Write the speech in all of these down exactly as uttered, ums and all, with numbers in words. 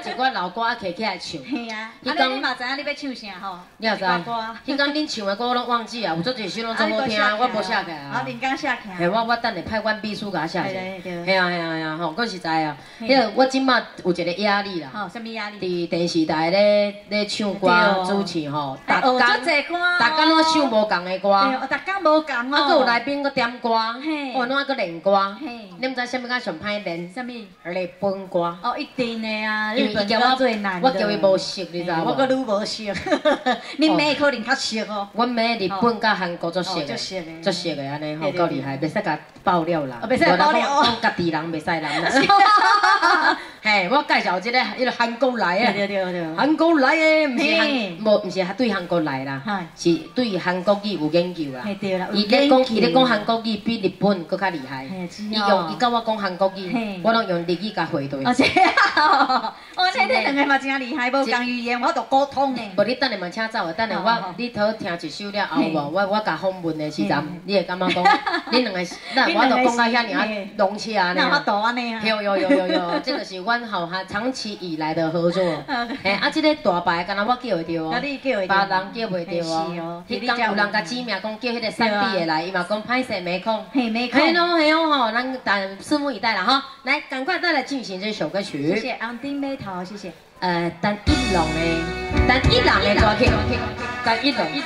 一寡老歌摕起来唱。 嘿啊，啊你嘛知影你要唱啥吼？ 你也知？迄讲恁唱的歌我拢忘记啊，有足侪首拢足好听，我无写起来啊。 啊，恁刚写起来。 嘿，我我等下派阮秘书甲我写起。 对对。 嘿啊嘿啊嘿啊，吼，我实在啊。迄个我即马有一个压力啦。 吼，什么压力？ 伫电视台咧咧唱歌主持吼，逐工逐工拢唱无共的歌。 对，逐工无共哦。 啊，佮有来宾佮点歌，哦，拢佮练歌。 嘿。 你毋知啥物甲上歹练？ 啥物？ 日本歌。 哦，一定的啊， 因为伊叫我最难。 我叫伊无熟，你知无？ 我佮愈无熟。恁妹可能较熟哦。 阮妹日本甲韩国足熟的，足熟的安尼吼，够厉害，袂使甲爆料啦。 袂使爆料。 讲家己人袂使人啦。嘿，我介绍一个，迄个韩国来的。 对对对。 韩国来的，毋是韩，无毋是对韩国来啦，是对韩国语有研究啦。 对啦。 伊咧讲，伊咧讲韩国语比日本搁较厉害。伊用伊甲我讲韩国语，我拢用日语甲回对。 哦，这样。哦，这这两个嘛真厉害，无共语言我都沟通呢。 无你等下嘛请走，等下我你讨听一首了后无，我我甲访问的时阵，你会感觉讲，恁两个，那我都讲到遐尔啊融洽呢。 那我多安尼啊。 有有有有有，这个是阮吼哈长期以来的合作。嘿，啊，这个大牌，敢若我叫会着哦，别人叫袂着哦。迄讲有人甲指名讲叫迄个三 B 的来，伊嘛讲歹势没空。 嘿，没空。 嘿咯嘿咯吼，咱等拭目以待啦哈。来，赶快再来进行这首歌曲。 谢谢安丁妹头，谢谢。 呃，单一浪的，单一浪的歌曲，单一浪。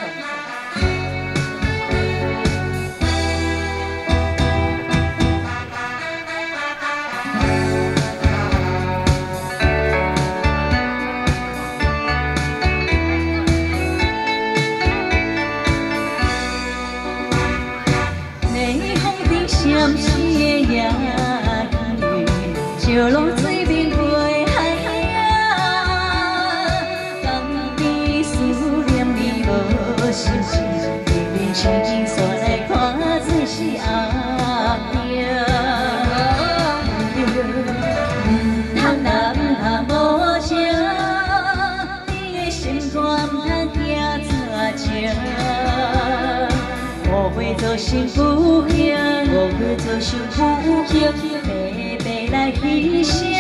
你风顶闪烁的夜景，照落水面陪海啊，江边思念你无心事，一面轻轻锁来看最是红叶。唔通啦唔通无情，你的心肝唔通惊怎情？我会做幸福行，我会做幸福行，白白来牺牲。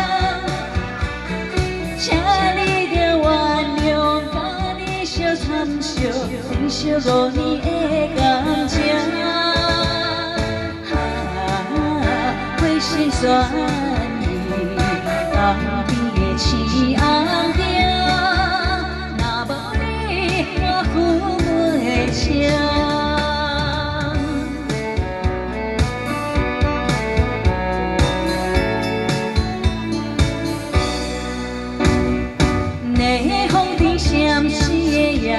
请你着原谅，甲你相参详，珍惜五年的感情。啊，花心酸意，旁边的青红灯，若无你，我赴袂成。闪烁的夜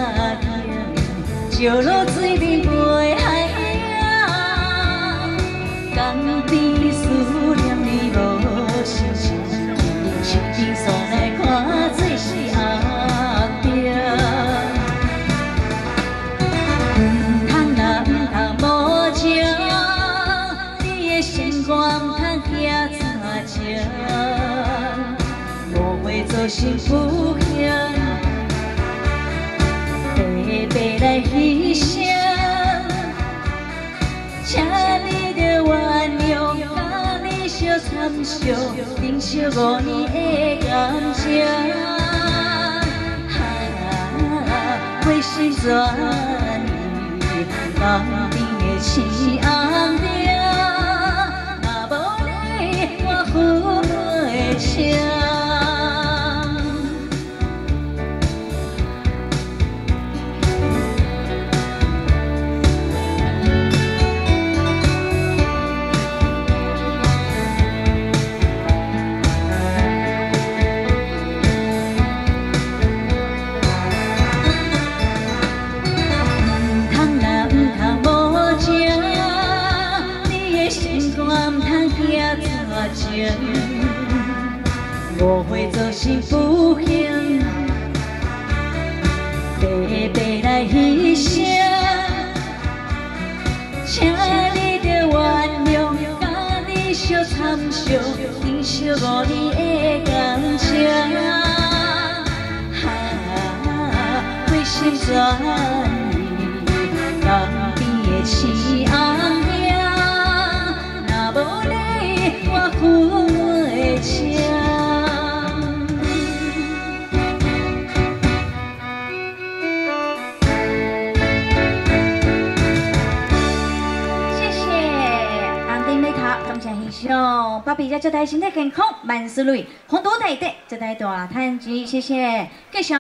景，照落水面陪海啊，江边思念你无心情，轻轻锁来看最是红叶。唔通啦唔通无情，你的心肝唔通惊怎情？我会做幸福行。白来牺牲，请你着原谅，甲你相参详，珍惜五年的感情。啊，花心酸意，旁边的青红灯，若无你，我赴袂成。我会做幸福行，白白来牺牲，请你着原谅，甲你相参详，珍惜五年的感情。啊，花心酸意，旁边的青红灯，若无你，我赴袂成。 上，爸比家祝大家身体健康，万事如意，红多大地，祝大家大赚钱，谢谢，继续。